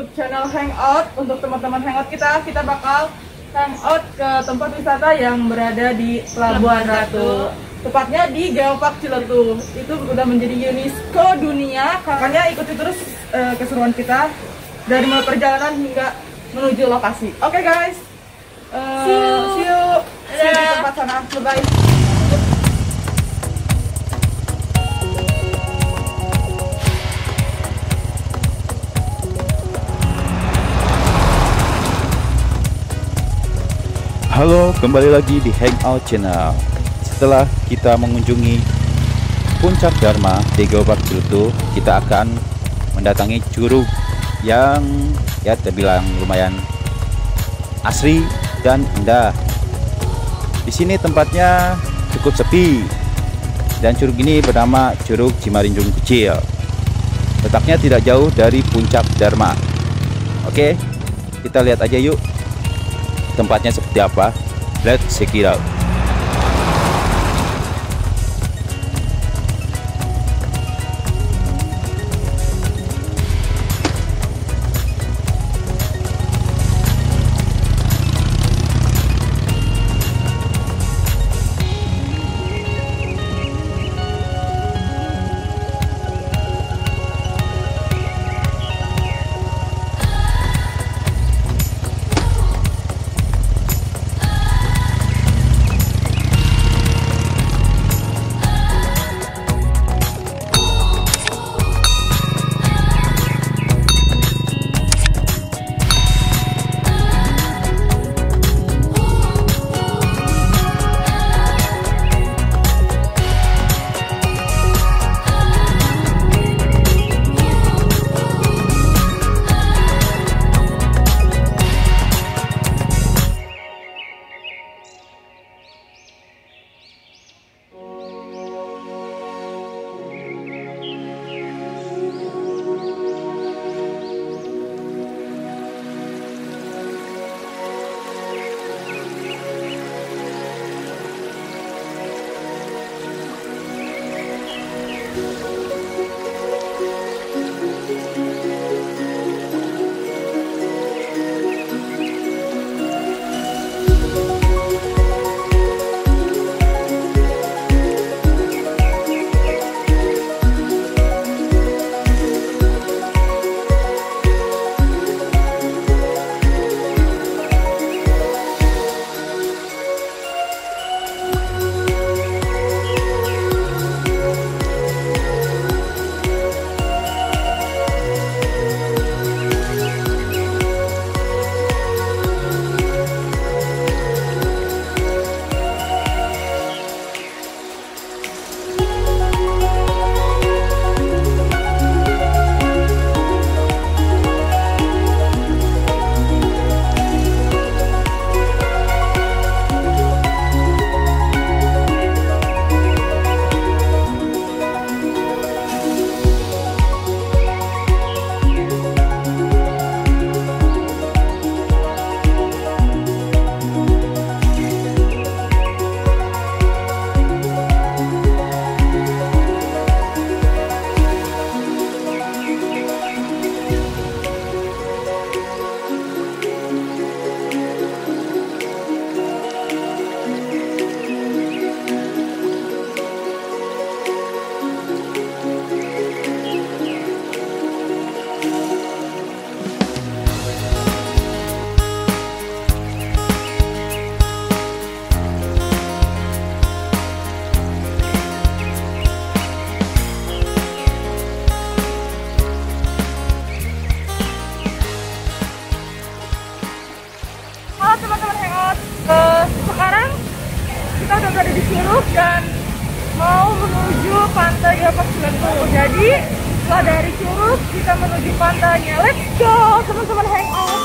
YouTube channel Hangout. Untuk teman-teman Hangout kita bakal hangout ke tempat wisata yang berada di Pelabuhan Ratu. Tepatnya di Geopark Ciletuh. Itu udah menjadi UNESCO dunia. Makanya ikuti terus keseruan kita dari mulai perjalanan hingga menuju lokasi. Oke guys, see you di tempat sana. Bye. Halo, kembali lagi di Hangout Channel. Setelah kita mengunjungi Puncak Dharma di Geopark Ciletuh, kita akan mendatangi curug yang ya terbilang lumayan asri dan indah. Di sini tempatnya cukup sepi dan curug ini bernama Curug Cimarinjung Kecil. Letaknya tidak jauh dari Puncak Dharma. Oke, kita lihat aja yuk tempatnya seperti apa. Let's check it out. Teman-teman Hangout, sekarang kita udah berada di Curug dan mau menuju pantai Geopark Ciletuh. Jadi setelah dari Curug kita menuju pantainya. Let's go teman-teman Hangout.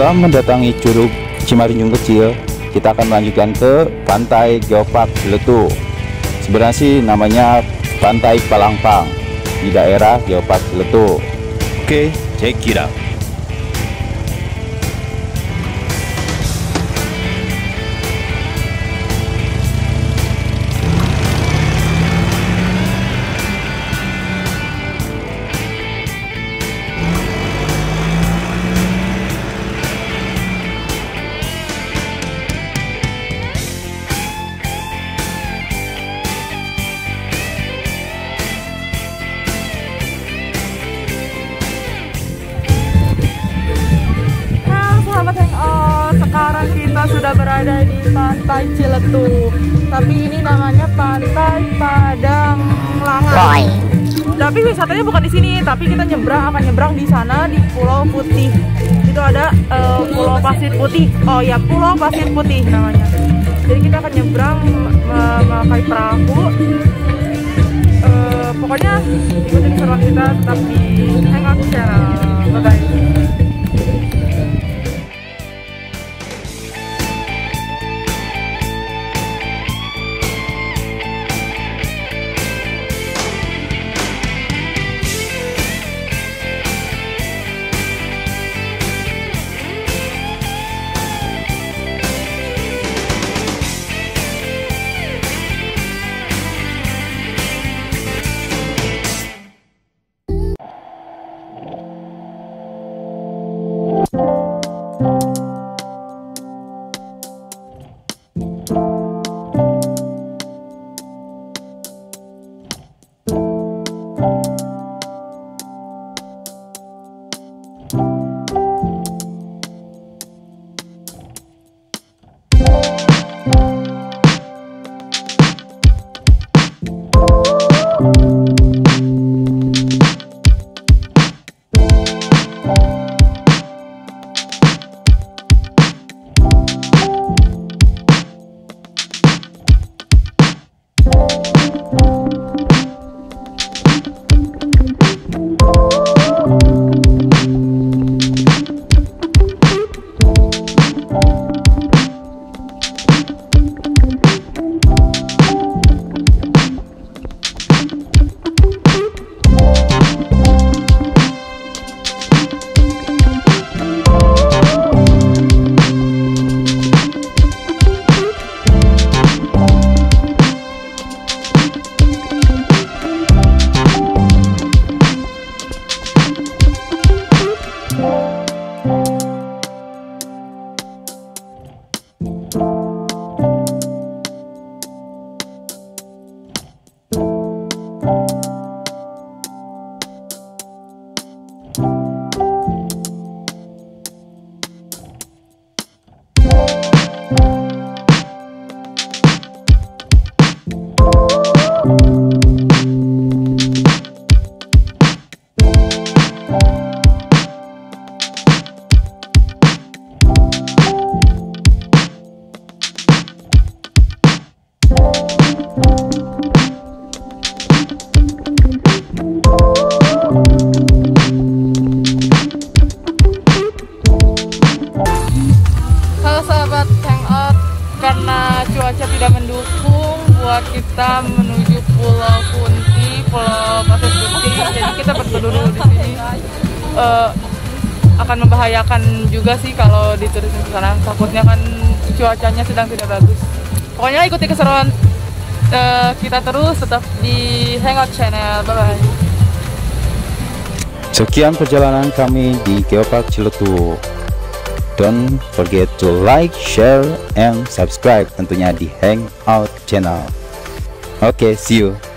Setelah mendatangi Curug Cimarinjung Kecil, kita akan melanjutkan ke Pantai Geopark Ciletuh. Sebenarnya sih namanya Pantai Palangpang di daerah Geopark Ciletuh. Oke, check it out. Sekarang kita sudah berada di Pantai Ciletuh, tapi ini namanya Pantai Padang Langan. Tapi wisatanya bukan di sini, tapi kita akan nyebrang di sana di Pulau Putih. Itu ada Pulau Pasir Putih. Oh ya, Pulau Pasir Putih namanya. Jadi kita akan nyebrang memakai perahu. Pokoknya ikutin keseruan kita tetap di Hangout Channel. Bye bye. cuaca tidak mendukung buat kita menuju Pulau Kunti, Pulau Pasir Putih. Jadi kita berteduh dulu di sini. Akan membahayakan juga sih kalau diturusin ke sana. Takutnya kan cuacanya sedang tidak bagus. Pokoknya ikuti keseruan kita terus, tetap di Hangout Channel. Bye bye. Sekian perjalanan kami di Geopark Ciletuh. Don't forget to like, share, and subscribe tentunya di Hangout Channel. Oke, see you.